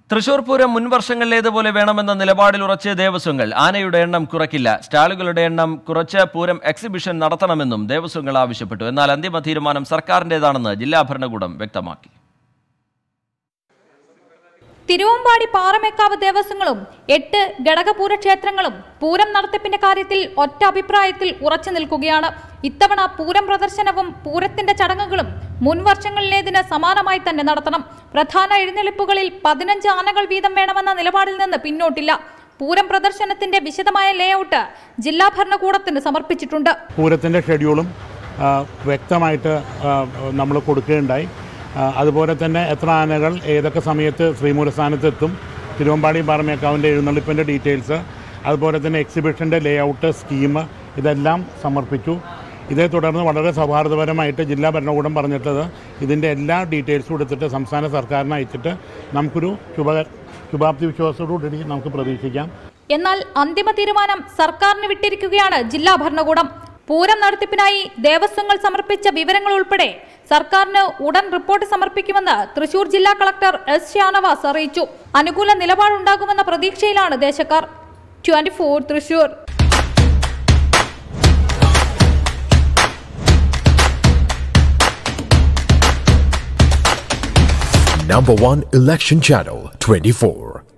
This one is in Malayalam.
തൃശൂർ പൂരം മുൻവർഷങ്ങളിലേതുപോലെ വേണമെന്ന നിലപാടിൽ ഉറച്ച് ദേവസ്വങ്ങൾ ആനയുടെ എണ്ണം കുറയ്ക്കില്ല. സ്റ്റാളുകളുടെ എണ്ണം കുറച്ച് പൂരം എക്സിബിഷൻ നടത്തണമെന്നും ദേവസ്വങ്ങൾ ആവശ്യപ്പെട്ടു. എന്നാൽ അന്തിമ തീരുമാനം സർക്കാരിന്റേതാണെന്ന് ജില്ലാ ഭരണകൂടം വ്യക്തമാക്കി. തിരുവമ്പാടി പാറമേക്കാവ് ദേവസ്വങ്ങളും 8 ഘടകപൂര ക്ഷേത്രങ്ങളും പൂരം നടത്തിപ്പിന്റെ കാര്യത്തിൽ ഒറ്റ അഭിപ്രായത്തിൽ ഉറച്ചു നിൽക്കുകയാണ്. ഇത്തവണ പൂരം പ്രദർശനവും പൂരത്തിന്റെ ചടങ്ങുകളും മുൻവർഷങ്ങളിലേതിന് സമാനമായി തന്നെ നടത്തണം. പ്രധാന എഴുന്നള്ളിപ്പുകളിൽ 15 ആനകൾ വീതം വേണമെന്ന നിലപാടിൽ നിന്ന് പിന്നോട്ടില്ല. പൂരം പ്രദർശനത്തിന്റെ വിശദമായ ലേഔട്ട് ജില്ലാ ഭരണകൂടത്തിന് സമർപ്പിച്ചിട്ടുണ്ട്. പൂരത്തിന്റെ ഷെഡ്യൂളും വ്യക്തമായിട്ട് നമ്മൾ കൊടുക്കുകയുണ്ടായി. അതുപോലെ തന്നെ എത്ര ആനകൾ ഏതൊക്കെ സമയത്ത് ശ്രീമൂലസ്ഥാനത്തെത്തും, തിരുവമ്പാടി പാറമേക്കാവിൻ്റെ എഴുന്നള്ളിപ്പിൻ്റെ ഡീറ്റെയിൽസ്, അതുപോലെ തന്നെ എക്സിബിഷൻ്റെ ലേഔട്ട് സ്കീം ഇതെല്ലാം സമർപ്പിച്ചു. ഇതേ തുടർന്ന് വളരെ സൗഹാർദ്ദപരമായിട്ട് ജില്ലാ ഭരണകൂടം പറഞ്ഞിട്ടത് ഇതിൻ്റെ എല്ലാ ഡീറ്റെയിൽസും എടുത്തിട്ട് സംസ്ഥാന സർക്കാരിന് അയച്ചിട്ട് നമുക്കൊരു ശുഭാപ്തി വിശ്വാസത്തോടുകൂടി നമുക്ക് പ്രതീക്ഷിക്കാം. എന്നാൽ അന്തിമ തീരുമാനം സർക്കാരിന് വിട്ടിരിക്കുകയാണ് ജില്ലാ ഭരണകൂടം. പൂരം നടത്തിപ്പിനായി ദേവസ്വങ്ങൾ സമർപ്പിച്ച വിവരങ്ങൾ ഉൾപ്പെടെ സർക്കാരിന് ഉടൻ റിപ്പോർട്ട് സമർപ്പിക്കുമെന്ന് തൃശൂർ ജില്ലാ കളക്ടർ എസ് ഷാനവാസ് അറിയിച്ചു. അനുകൂല നിലപാടുണ്ടാകുമെന്ന പ്രതീക്ഷയിലാണ് ദേശക്കാർ. 24 തൃശൂർ. Number 1 election channel 24.